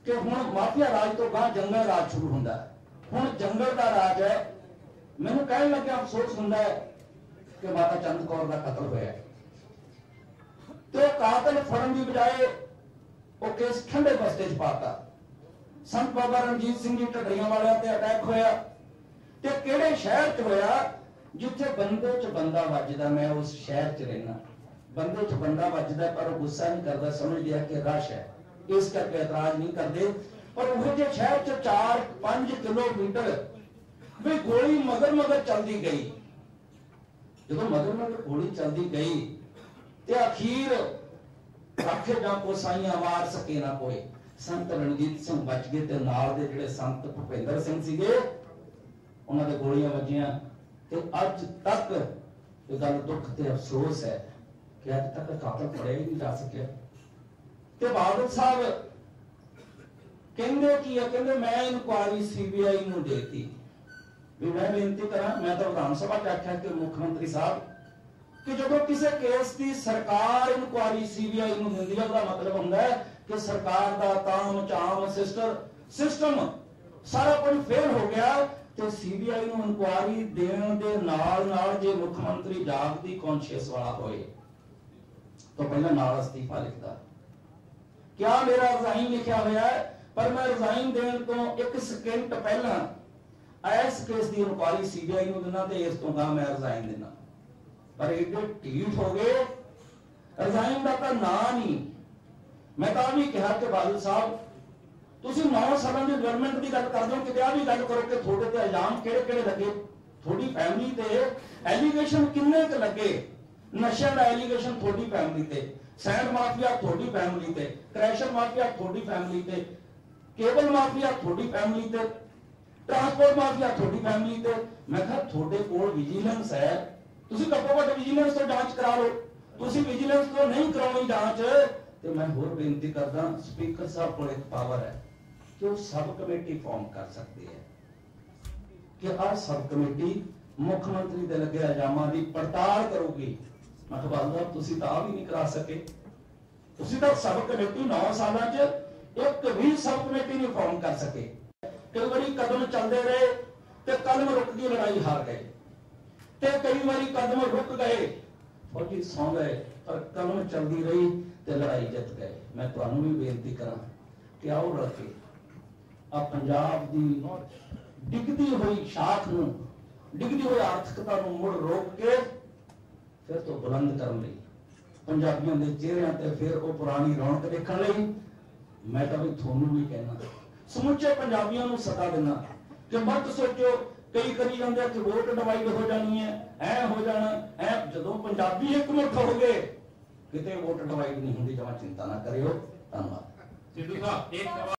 कि हुण माफिया राज तो गां जंगल राज शुरू हुंदा है। हुण जंगल का राज है। मैनूं कहण लग्या अफसोस हुंदा है कि माता चंद कौर का कतल होया तो कातल फड़न की बजाय वो केस ठंडे बस्ते च पाता। संत बाबा रणजीत सिंह जी ढड्डरियां वालियां ते अटैक होया ते किहड़े शहर च होया जिथे बंदे च बंदा वजदा। मैं उस शहर च रहना, बंदे च बंदा वजदा पर गुस्सा नहीं करता, समझ लिया कि रश है इस करके एतराज नहीं करते। पर वो जो शहर च 4-5 किलोमीटर भी गोली मगर मगर चलती गई। जो मगर मगर गोली चलती गई ते अखीर आखे जा को साइयां वार सके ना कोई। संत रणजीत सिंह बच गए ते नाल दे जिहड़े संत भुपेंद्र सिंह सीगे उन्हां दे गोलियां वजियां ते अज तक ये गल दुख ते अफसोस है कि अज तक कातल फड़िया ही नहीं जा सकिया। ते बादल साहब कहंदे की है, कहंदे मैं इनक्वायरी सीबीआई नूं देती भी। मैं बेनती करा, मैं तो विधान सभा च आख्या कि मुख्यमंत्री साहब कि जो किसी केस की सरकार इनक्वायरी सीबीआई नूं दिंदी है उसका मतलब हुंदा है कि सरकार का ताम झाम सिस्टम सारा कुछ फेल हो गया। तो सीबीआई नूं इनक्वायरी देण दे नाल नाल जे मुख्यमंत्री जागती कॉन्शियस वाला होए तो पहले नाल अस्तीफा लिखदा। क्या मेरा रिजाइन लिखा हुआ है पर मैं रिजाइन देने तो 1 सेकंड पहला इस केस की इंक्वायरी सीबीआई नूं देना ते इस तो मैं रिजाइन देना। पर एडे ढीठ हो गए, रिजाइन का तो ना नहीं। मैं तो भी कहा कि बादल साहब तुसीं 9 सालों की गवर्नमेंट की गल करदे हो, किते आ भी गल करो कि थोड़े ते इल्जाम किहड़े लगे, थोड़ी फैमिली ते एलीगेशन किन्ने क लगे। नशे का एलीगेशन थोड़ी फैमिली ते, सैंड माफिया थोड़ी फैमिली ते, क्रैशर माफिया थोड़ी फैमिली ते, केबल माफिया थोड़ी फैमिली ते, ट्रांसपोर्ट माफिया थोड़ी फैमिली ते। मैं कहा थोड़े कोल विजिलेंस है, तुसीं घट्टो घट्ट विजिलेंस तो जांच करा लो। तुसीं विजिलेंस तो नहीं कराउणी जांच तो मैं होर बेनती करदा स्पीकर साहब को एक पावर है कि वो सब कमेटी फॉर्म कर सकती है कि आ सब कमेटी मुख्यमंत्री दे लगे इल्जामां दी पड़ताल करूगी। मैं कहा बादल तुसीं तां भी नहीं करा सके। तुसीं तां सब कमेटी 9 सालां च एक भी सब कमेटी नहीं फॉर्म कर सके। कई बारी कदम चलते रहे ते कदम रुक गई, लड़ाई हार गए ते कई बारी कदम रुक गए फौजी सौ गए पर कदम चलती रही ते लड़ाई जित गए। मैं तुहानूं भी बेनती करा कि आओ रल के आ पंजाब दी डिगदी हुई शाख नूं, डिगदी हुई आर्थिकता नूं मुड़ रोक के फिर तो बुलंद करने लई, पंजाबियों के चेहरिਆਂ ते फिर वो पुरानी रौनक देखण लई मैं तो भी थोनू भी कहना समुचे पंजाबियों नूं सदा देना कि मत सोचो कई करी जाते कि वोट डिवाइड हो जानी है, ऐ हो जाना ऐ। जदों पंजाबी एकमुठ हो गए किते वोट डिवाइड नहीं होंदी, जमा चिंता ना करियो। धन्यवाद।